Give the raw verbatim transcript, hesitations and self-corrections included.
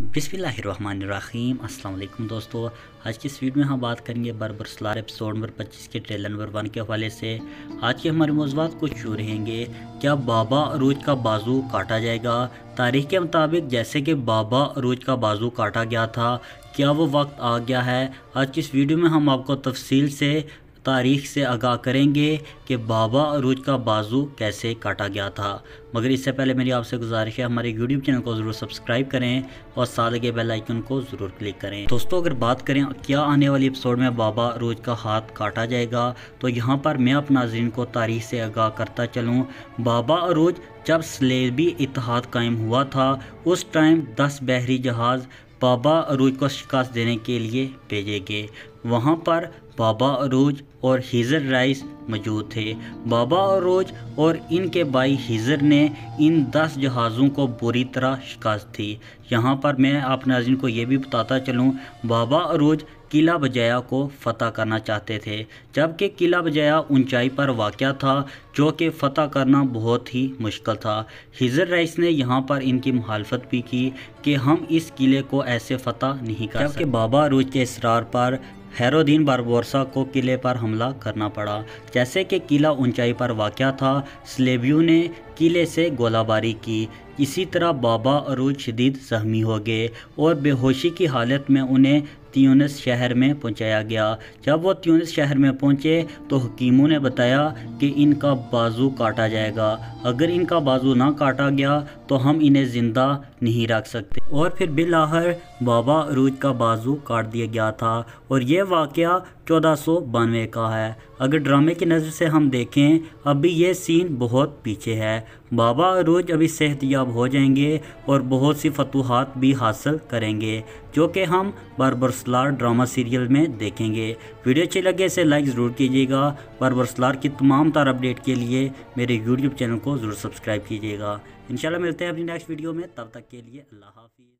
बिस्मिल्लाहिर्रहमानिर्रहीम। अस्सलाम वालेकुम दोस्तों, आज की इस वीडियो में हम बात करेंगे बरबरसलार एपिसोड नंबर पच्चीस के ट्रेलर नंबर वन के हवाले से। आज के हमारे मौज़ूआत कुछ यूँ रहेंगे। क्या बाबा अरूज का बाजू काटा जाएगा? तारीख के मुताबिक जैसे कि बाबा अरूज का बाजू काटा गया था, क्या वो वक्त आ गया है? आज की इस वीडियो में हम आपको तफसील से तारीख से आगाह करेंगे कि बाबा अरूज का बाजू कैसे काटा गया था। मगर इससे पहले मेरी आपसे गुजारिश है, हमारे यूट्यूब चैनल को ज़रूर सब्सक्राइब करें और साथ लगे बेल आइकन को ज़रूर क्लिक करें। दोस्तों, अगर बात करें क्या आने वाली एपिसोड में बाबा अरूज का हाथ काटा जाएगा, तो यहाँ पर मैं अपने नाज़रीन को तारीख से आगाह करता चलूँ। बाबा अरूज जब सलेबी इत्तेहाद कायम हुआ था, उस टाइम दस बहरी जहाज़ बाबा अरूज को शिकस्त देने के लिए भेजे गए। वहाँ पर बाबा अरूज और हिजर राइस मौजूद थे। बाबा अरूज और इनके भाई हिजर ने इन दस जहाज़ों को बुरी तरह शिकस्त थी। यहाँ पर मैं आप नाज़रीन को ये भी बताता चलूँ, बाबा अरूज किला बजाया को फ़तह करना चाहते थे, जबकि किला बजाया ऊंचाई पर वाक़या था, जो कि फ़तह करना बहुत ही मुश्किल था। हिजर राइस ने यहाँ पर इनकी मुखालफत भी की कि हम इस किले को ऐसे फ़तह नहीं कर सकते। जबकि बाबा अरूज के इसरार पर हैरोदीन बारबोसा को किले पर हमला करना पड़ा। जैसे कि किला ऊंचाई पर वाक़या था, सलेबियों ने किले से गोलाबारी की। इसी तरह बाबा अरूज शदीद ज़ख्मी हो गए और बेहोशी की हालत में उन्हें त्यूनिस शहर में पहुंचाया गया। जब वो त्यूनिस शहर में पहुंचे तो हकीमों ने बताया कि इनका बाजू काटा जाएगा। अगर इनका बाजू ना काटा गया तो हम इन्हें ज़िंदा नहीं रख सकते। और फिर बिलाखिर बाबा अरूज का बाजू काट दिया गया था और ये वाक़या चौदह सौ बानवे का है। अगर ड्रामे की नज़र से हम देखें, अभी ये सीन बहुत पीछे है। बाबा अरूज अभी सेहतयाब हो जाएंगे और बहुत सी फतूहात भी हासिल करेंगे, जो कि हम बरबरसलार ड्रामा सीरियल में देखेंगे। वीडियो अच्छी लगे इसे लाइक ज़रूर कीजिएगा। बरबरसलार की तमाम तार अपडेट के लिए मेरे यूट्यूब चैनल को ज़रूर सब्सक्राइब कीजिएगा। इंशाल्लाह मिलते हैं अपनी नेक्स्ट वीडियो में, तब तक के लिए अल्लाह हाफ़िज़।